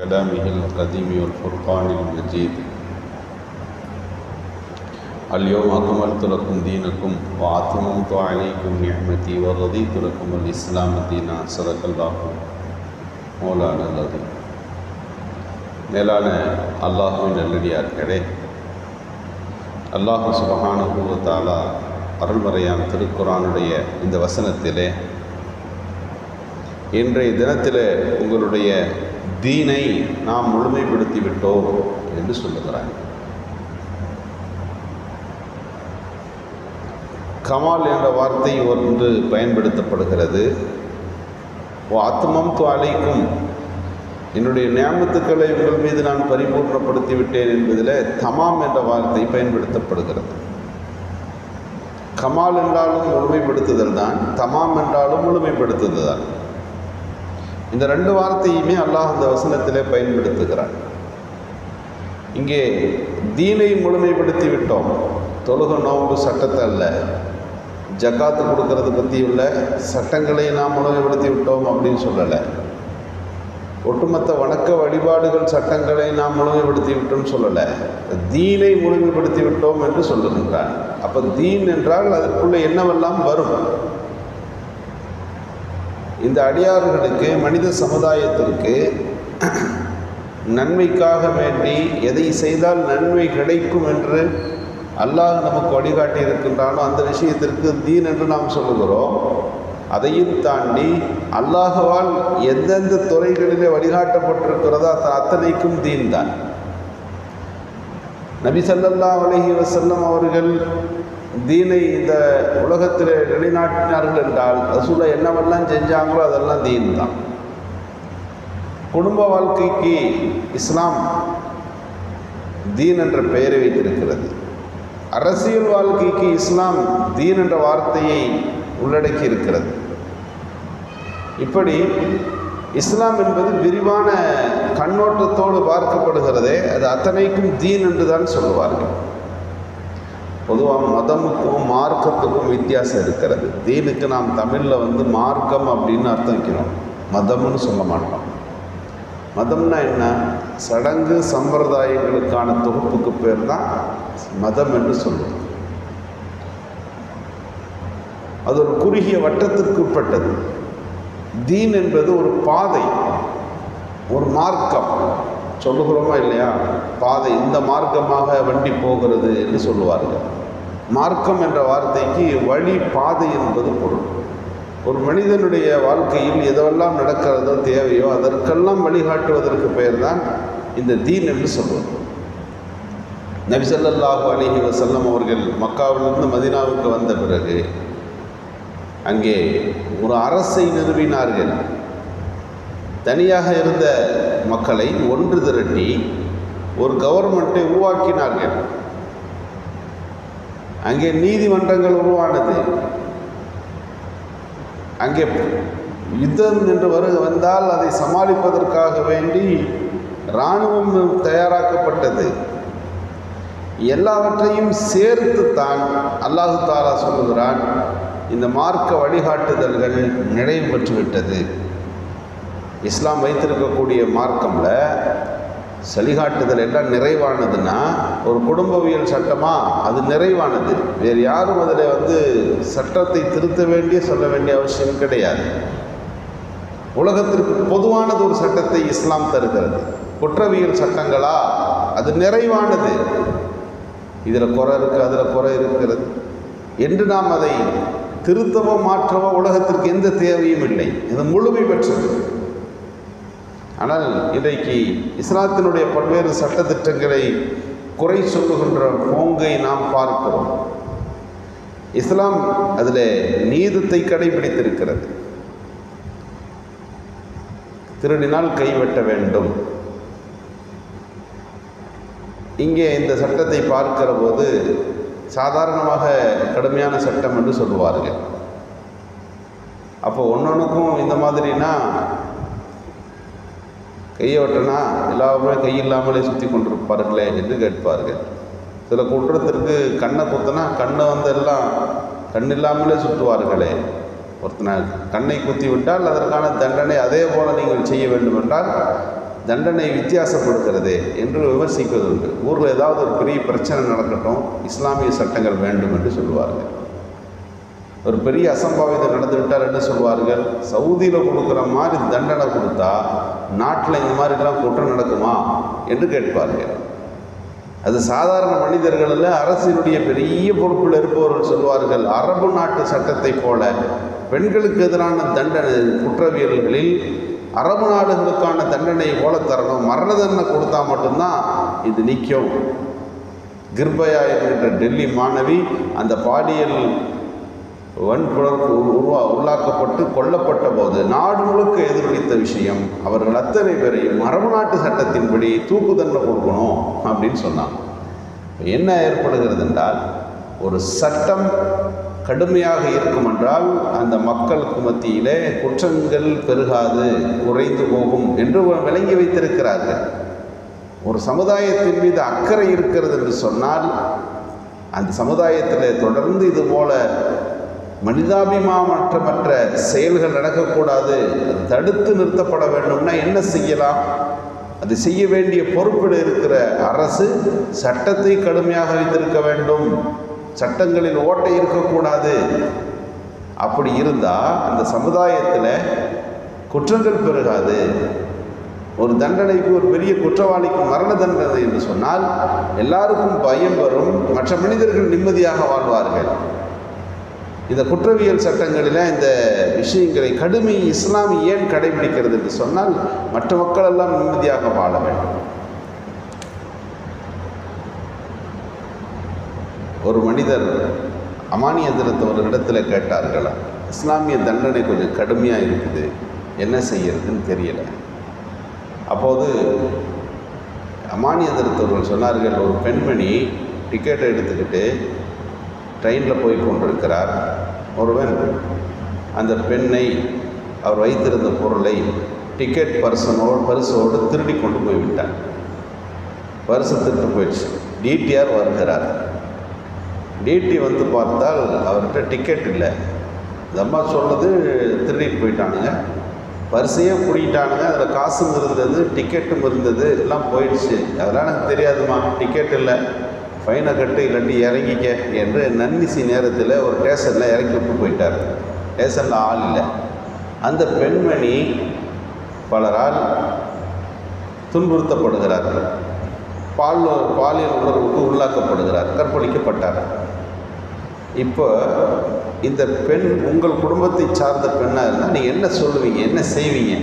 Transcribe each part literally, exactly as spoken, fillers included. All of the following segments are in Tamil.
كلامه القديم والفرقان المجيد اليوم أكملت لكم دينكم وأتممت عليكم نعمتي ورضيت لكم الإسلام دينا صدق الله مولانا العظيم. மேலான அல்லாஹ்வின் நல்லடியார்களே, அல்லாஹ் சுப்ஹானஹு வ தஆலா அருள்மறையான திருக்குர்ஆனுடைய இந்த வசனத்திலே இன்றைய தினத்திலே உங்களுடைய தீனை நாம் முழுமைப்படுத்தி விட்டோம் என்று சொல்லுகிறாங்க. கமால் என்ற வார்த்தை ஒன்று பயன்படுத்தப்படுகிறது. ஓ அத்மம்து அலைக்கும், என்னுடைய நியாமத்துக்களை உங்கள் மீது நான் பரிபூர்ணப்படுத்தி விட்டேன் என்பதில் தமாம் என்ற வார்த்தை பயன்படுத்தப்படுகிறது. கமால் என்றாலும் முழுமைப்படுத்துதல் தான், தமாம் என்றாலும் முழுமைப்படுத்துதல் தான். இந்த ரெண்டு வார்த்தையுமே அல்லாஹ் அந்த வசனத்திலே பயன்படுத்துகிறார். இங்கே தீனை முழுமைப்படுத்தி விட்டோம், தொழுக நோன்பு சட்டத்தை அல்ல, ஜக்காத்து கொடுக்கறது பற்றி உள்ள சட்டங்களை நாம் முழுமைப்படுத்தி விட்டோம் அப்படின்னு சொல்லலை. ஒட்டுமொத்த வணக்க வழிபாடுகள் சட்டங்களை நாம் முழுமைப்படுத்தி விட்டோம்னு சொல்லலை, தீனை முழுமைப்படுத்தி விட்டோம் என்று சொல்லுகின்றார். அப்போ தீன் என்றால் அதற்குள்ளே என்னவெல்லாம் வரும்? இந்த அடியார்களுக்கு, மனித சமுதாயத்திற்கு நன்மைக்காக வேண்டி எதை செய்தால் நன்மை கிடைக்கும் என்று அல்லாஹ் நமக்கு வழிகாட்டி இருக்கின்றானோ அந்த விஷயத்திற்கு தீன் என்று நாம் சொல்லுகிறோம். அதையும் தாண்டி அல்லாஹ்வால் எந்தெந்த துறைகளிலே வழிகாட்டப்பட்டிருக்கிறதோ அத்தனைக்கும் தீன் தான். நபி ஸல்லல்லாஹு அலைஹி வஸல்லம் அவர்கள் தீனை இந்த உலகத்தில் நிலைநாட்டினார்கள் என்றால் ரசூலா என்னவெல்லாம் செஞ்சாங்களோ அதெல்லாம் தீன் தான். குடும்ப வாழ்க்கைக்கு இஸ்லாம் தீன் என்ற பெயரை வைத்திருக்கிறது. அரசியல் வாழ்க்கைக்கு இஸ்லாம் தீன் என்ற வார்த்தையை உள்ளடக்கி இருக்கிறது. இப்படி இஸ்லாம் என்பது விரிவான கண்ணோட்டத்தோடு பார்க்கப்படுகிறதே, அது அத்தனைக்கும் தீன் என்று தான் சொல்லுவார்கள். பொதுவாக மதமுக்கும் மார்க்கத்துக்கும் வித்தியாசம் இருக்கிறது. தீனுக்கு நாம் தமிழில் வந்து மார்க்கம் அப்படின்னு அர்த்தம் வைக்கணும், மதம்னு சொல்ல மாட்டோம். மதம்னா என்ன? சடங்கு சம்பிரதாயங்களுக்கான தொகுப்புக்கு பேர் தான் மதம் என்று சொல்லுவோம். அது ஒரு குறுகிய வட்டத்திற்கு உட்பட்டது. தீன் என்பது ஒரு பாதை, ஒரு மார்க்கம் சொல்லுகிறோமா இல்லையா? பாதை, இந்த மார்க்கமாக வண்டி போகிறது என்று சொல்லுவார்கள். மார்க்கம் என்ற வார்த்தைக்கு வழி, பாதை என்பது பொருள். ஒரு மனிதனுடைய வாழ்க்கையில் எதெல்லாம் நடக்கிறதோ தேவையோ அதற்கெல்லாம் வழிகாட்டுவதற்கு பெயர் தான் இந்த தீன் என்று சொல்வது. நபி ஸல்லல்லாஹு அலைஹி வஸல்லம் அவர்கள் மக்காவிலிருந்து மதீனாவுக்கு வந்த பிறகு அங்கே ஒரு அரசை நிறுவினார்கள். தனியாக இருந்த மக்களை ஒன்று திரட்டி ஒரு கவர்மெண்ட்டை உருவாக்கினார்கள். அங்கே நீதிமன்றங்கள் உருவானது. அங்கே யுத்தம் என்று வரு வந்தால் அதை சமாளிப்பதற்காக வேண்டி இராணுவம் தயாராக்கப்பட்டது. எல்லாவற்றையும் சேர்த்து தான் அல்லாஹு தஆலா சொல்லுகிறான், இந்த மார்க்க வழிகாட்டுதல்கள் நிறைவு பெற்றுவிட்டது. இஸ்லாம் வைத்திருக்கக்கூடிய மார்க்கம்ல வழிகாட்டுதல் எல்லாம் நிறைவானதுன்னா ஒரு குடும்பவியல் சட்டமா அது நிறைவானது. வேறு யாரும் அதில் வந்து சட்டத்தை திருத்த வேண்டிய சொல்ல வேண்டிய அவசியம் கிடையாது. உலகத்திற்கு பொதுவானது ஒரு சட்டத்தை இஸ்லாம் தருகிறது. குற்றவியல் சட்டங்களா அது நிறைவானது. இதில் குறை இருக்குது, அதில் குறை இருக்கிறது என்று நாம் அதை திருத்தவோ மாற்றவோ உலகத்திற்கு எந்த தேவையும் இல்லை. இது முழுமை பெற்றது. ஆனால் இன்றைக்கு இஸ்லாத்தினுடைய பல்வேறு சட்டத்திட்டங்களை குறை சொல்லுகின்ற போங்கை நாம் பார்க்கிறோம். இஸ்லாம் அதில் நீதத்தை கடைபிடித்திருக்கிறது. திருடினால் கைவெட்ட வேண்டும். இங்கே இந்த சட்டத்தை பார்க்கிற போது சாதாரணமாக கடுமையான சட்டம் என்று சொல்லுவார்கள். அப்போ ஒன்னொன்றுக்கும் இந்த மாதிரினா கையை வெட்டினா எல்லாருமே கையில்லாமலே சுற்றி கொண்டிருப்பார்களே என்று கேட்பார்கள். சில குற்றத்திற்கு கண்ணை குத்தினா கண்ணை வந்து எல்லாம் கண் இல்லாமலே சுற்றுவார்களே. ஒருத்தனை கண்ணை குத்தி விட்டால் அதற்கான தண்டனை அதே போல் நீங்கள் செய்ய வேண்டும் என்றால் தண்டனை வித்தியாசப்படுகிறது என்று விமர்சிப்பது உண்டு. ஊரில் ஏதாவது ஒரு பெரிய பிரச்சனை நடக்கட்டும், இஸ்லாமிய சட்டங்கள் வேண்டும் என்று சொல்லுவார்கள். ஒரு பெரிய அசம்பாவிதம் நடந்துவிட்டால் என்ன சொல்வார்கள், சவுதியில் கொடுக்குற மாதிரி தண்டனை கொடுத்தா நாட்டில் இந்த மாதிரிலாம் குற்றம் நடக்குமா என்று கேட்பார்கள். அது சாதாரண மனிதர்கள் அல்ல, அரசினுடைய பெரிய பொறுப்பில் இருப்பவர்கள் சொல்வார்கள், அரபு நாட்டு சட்டத்தை போல பெண்களுக்கு எதிரான தண்டனை குற்றவியல்களில் அரபு நாடுகளுக்கான தண்டனை போல தரணும், மரண தண்டனை கொடுத்தா மட்டும்தான் இது நிற்கும். கிர்பயா என்கின்ற டெல்லி மாணவி அந்த பாலியல் வன்புணர்வு உருவா உள்ளாக்கப்பட்டு கொல்லப்பட்ட போது நாடு முழுக்க எதிரொலித்த விஷயம், அவர்கள் அத்தனை பேரையும் அரபு நாட்டு சட்டத்தின்படி தூக்கு தண்டனை கொடுக்கணும் அப்படின்னு சொன்னாங்க. என்ன ஏற்படுகிறது என்றால், ஒரு சட்டம் கடுமையாக இருக்கும் என்றால் அந்த மக்களுக்கு மத்தியிலே குற்றங்கள் பெருகாது, குறைந்து போகும் என்று விளங்கி வைத்திருக்கிறார்கள். ஒரு சமுதாயத்தின் மீது அக்கறை இருக்கிறது என்று சொன்னால் அந்த சமுதாயத்தில் தொடர்ந்து இது போல மனிதாபிமானமற்ற செயல்கள் நடக்கக்கூடாது, அது தடுத்து நிறுத்தப்பட வேண்டும்னா என்ன செய்யலாம்? அது செய்ய வேண்டிய பொறுப்பில் இருக்கிற அரசு சட்டத்தை கடுமையாக வைத்திருக்க வேண்டும், சட்டங்களில் ஓட்டை இருக்கக்கூடாது. அப்படி இருந்தால் அந்த சமுதாயத்தில் குற்றங்கள் பெருகாது. ஒரு தண்டனைக்கு, ஒரு பெரிய குற்றவாளிக்கு மரண தண்டனை என்று சொன்னால் எல்லாருக்கும் பயம் வரும், மற்ற மனிதர்கள் நிம்மதியாக வாழ்வார்கள். இந்த குற்றவியல் சட்டங்களில் இந்த விஷயங்களை கடுமை இஸ்லாம் ஏன் கடைபிடிக்கிறது என்று சொன்னால் மற்ற மக்கள் எல்லாம் நிம்மதியாக வாழ வேண்டும். ஒரு மனிதர் அமானியத்திரத்தை ஒரு இடத்துல கேட்டார்களா, இஸ்லாமிய தண்டனை கொஞ்சம் கடுமையாக இருக்குது, என்ன செய்யறதுன்னு தெரியலை. அப்போது அமானியத்திரத்தவர்கள் சொன்னார்கள், ஒரு பெண்மணி டிக்கெட்டை எடுத்துக்கிட்டு ட்ரெயினில் போய் கொண்டிருக்கிறார். ஒருவன் அந்த பெண்ணை அவர் வைத்திருந்த பொருளை டிக்கெட் பர்சனோடு பரிசோடு திருடி கொண்டு போய்விட்டார். பரிசு திருட்டு போயிடுச்சு. டிடிஆர் வருகிறார். டிடி வந்து பார்த்தால் அவர்கிட்ட டிக்கெட் இல்லை. இந்த அம்மா சொல்லுது திருடிட்டு போயிட்டானுங்க, பரிசையும் குடிட்டானுங்க, அதில் காசும் இருந்தது, டிக்கெட்டும் இருந்தது, எல்லாம் போயிடுச்சு. அதெல்லாம் எனக்கு தெரியாதுமா, டிக்கெட் இல்லை, ஃபைனை கட்டு இல்லாட்டி இறங்கிக்க என்று நன்னிசி நேரத்தில் ஒரு ஸ்டேஷனில் இறக்கி விட்டு போயிட்டார். ஸ்டேஷனில் ஆள் இல்லை. அந்த பெண்மணி பலரால் துன்புறுத்தப்படுகிறார்கள், பால் பாலியல் உணர்வுக்கு உள்ளாக்கப்படுகிறார், கற்பழிக்கப்பட்டார். இப்போ இந்த பெண் உங்கள் குடும்பத்தை சார்ந்த பெண்ணாக இருந்தால் நீங்கள் என்ன சொல்லுவீங்க, என்ன செய்வீங்க?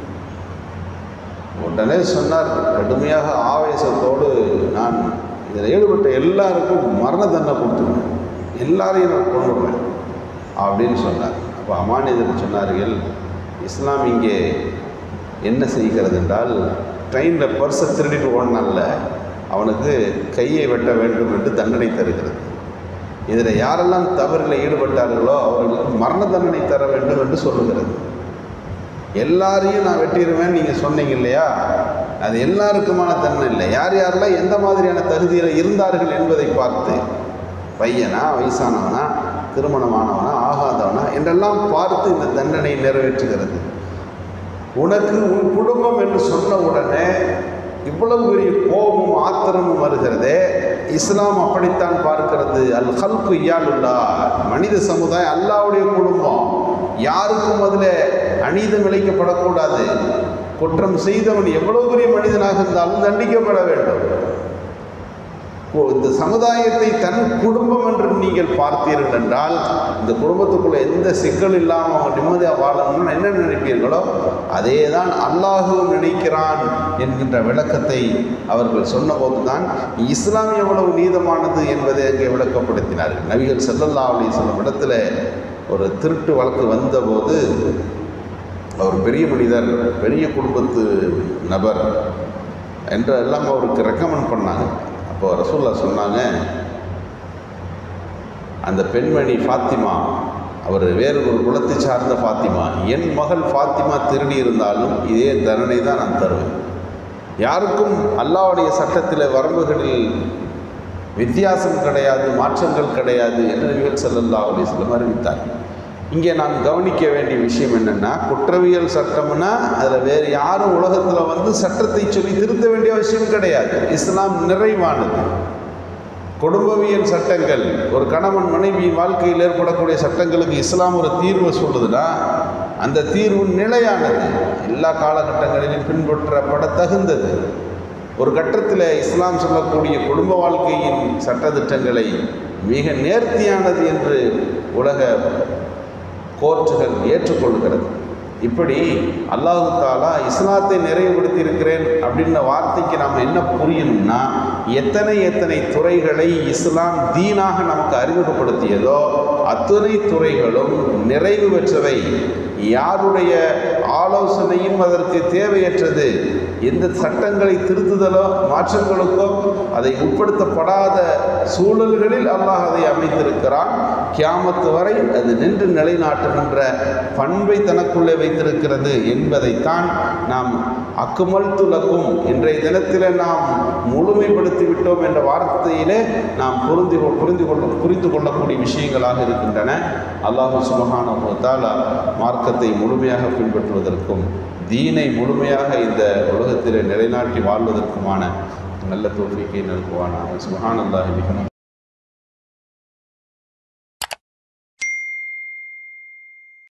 உடனே சொன்னார் கடுமையாக ஆவேசத்தோடு, நான் இதில் ஈடுபட்ட எல்லாருக்கும் மரண தண்டனை கொடுத்துருவேன், எல்லாரையும் நான் கொண்டுடுவேன் அப்படின்னு சொன்னார். அப்போ அமானிதர் சொன்னார்கள், இஸ்லாம் இங்கே என்ன செய்கிறது என்றால், ட்ரெயினில் பர்ஸை திருடிட்டு ஓடினால அவனுக்கு கையை வெட்ட வேண்டும் என்று தண்டனை தருகிறது. இதில் யாரெல்லாம் தவறில் ஈடுபட்டார்களோ அவர்களுக்கு மரண தண்டனை தர வேண்டும் என்று சொல்லுகிறது. எல்லாரையும் நான் வெட்டிடுவேன் நீங்கள் சொன்னீங்க இல்லையா, அது எல்லாருக்குமான தண்டனை இல்லை. யார் யாரெல்லாம் எந்த மாதிரியான தகுதியில் இருந்தார்கள் என்பதை பார்த்து, பையனா, வயசானவனா, திருமணமானவனா, ஆகாதவனா என்றெல்லாம் பார்த்து இந்த தண்டனை நிறைவேற்றுகிறது. உனக்கு உன் குடும்பம் என்று சொன்ன உடனே இவ்வளவு பெரிய கோபமும் ஆத்திரமும் வருகிறதே, இஸ்லாம் அப்படித்தான் பார்க்கிறது. அல் ஹல்கு இயாலுல்லா, மனித சமுதாயம் அல்லாஹ்வுடைய குடும்பம், யாருக்கும் அதில் அநீதம் இழைக்கப்படக்கூடாது. குற்றம் செய்தவன் எவ்வளவு பெரிய மனிதனாக இருந்தாலும் தண்டிக்கப்பட வேண்டும். இந்த சமுதாயத்தை தன் குடும்பம் என்று நீங்கள் பார்த்தீர்கள் என்றால், இந்த குடும்பத்துக்குள்ளே எந்த சிக்கல் இல்லாமல் அவங்க நிம்மதியாக வாழணும்னு என்ன நினைப்பீர்களோ அதே தான் அல்லாஹுவும் நினைக்கிறான் என்கின்ற விளக்கத்தை அவர்கள் சொன்னபோது தான் இஸ்லாம் எவ்வளவு நீதமானது என்பதை அங்கே விளக்கப்படுத்தினார்கள். நபிகள் ஸல்லல்லாஹு அலைஹி வஸல்லம் இடத்துல ஒரு திருட்டு வழக்கு வந்தபோது, அவர் பெரிய மனிதர், பெரிய குடும்பத்து நபர் என்றெல்லாம் அவருக்கு ரெக்கமெண்ட் பண்ணாங்க. அப்போ ரசூலுல்லாஹ் சொன்னாங்க, அந்த பெண்மணி ஃபாத்திமா, அவர் வேறு ஒரு குலத்தை சார்ந்த ஃபாத்திமா, என் மகள் ஃபாத்திமா திருடி இருந்தாலும் இதே தண்டனை தான் நான் தருவேன். யாருக்கும் அல்லாஹ்வுடைய சட்டத்தில் வரம்புகளில் வித்தியாசம் கிடையாது, மாற்றங்கள் கிடையாது என்று நபிகள் ஸல்லல்லாஹு அலைஹி வஸல்லம் அறிவித்தார். இங்கே நாம் கவனிக்க வேண்டிய விஷயம் என்னென்னா, குற்றவியல் சட்டம்னா அதில் வேறு யாரும் உலகத்தில் வந்து சட்டத்தை சொல்லி திருத்த வேண்டிய அவசியம் கிடையாது. இஸ்லாம் நிறைவானது. குடும்பவியல் சட்டங்கள், ஒரு கணவன் மனைவி வாழ்க்கையில் ஏற்படக்கூடிய சட்டங்களுக்கு இஸ்லாம் ஒரு தீர்வு சொல்லுதுன்னா அந்த தீர்வு நிலையானது, எல்லா காலகட்டங்களிலும் பின்பற்றப்பட தகுந்தது. ஒரு கட்டத்தில் இஸ்லாம் சொல்லக்கூடிய குடும்ப வாழ்க்கையின் சட்டத்திட்டங்களை மிக நேர்த்தியானது என்று உலக கோர்ட்டுகள் ஏற்றுக்கொள்கிறது. இப்படி அல்லாஹு தாலா இஸ்லாத்தை நிறைவுபடுத்தி இருக்கிறேன் அப்படின்ற வார்த்தைக்கு நாம் என்ன புரியணும்னா, எத்தனை எத்தனை துறைகளை இஸ்லாம் தீனாக நமக்கு அறிமுகப்படுத்தியதோ அத்தனை துறைகளும் நிறைவு பெற்றவை. யாருடைய ஆலோசனையும் அதற்கு தேவையற்றது. எந்த சட்டங்களை திருத்துதலோ மாற்றங்களுக்கோ அதை உட்படுத்தப்படாத சூழல்களில் அல்லாஹ் அதை அமைத்திருக்கிறான். கியாமத்து வரை அது நின்று நிலைநாட்டுகின்ற பண்பை தனக்குள்ளே வைத்திருக்கிறது என்பதைத்தான் நாம் அக்குமல் துலக்கும் இன்றைய தினத்தில் நாம் முழுமைப்படுத்தி விட்டோம் என்ற வார்த்தையிலே நாம் புரிந்து புரிந்து கொள்ள புரிந்து கொள்ளக்கூடிய விஷயங்களாக இருக்கின்றன. அல்லாஹ் சுப்ஹானஹு வ தஆலா மார்க்கத்தை முழுமையாக பின்பற்றுவதற்கும் தீனை முழுமையாக இந்த உலகத்தில் நிலைநாட்டி வாழ்வதற்குமான நல்ல தௌஃபீக்கை நல்குவானாக. சுப்ஹானல்லாஹி வ பிஹம்திஹி.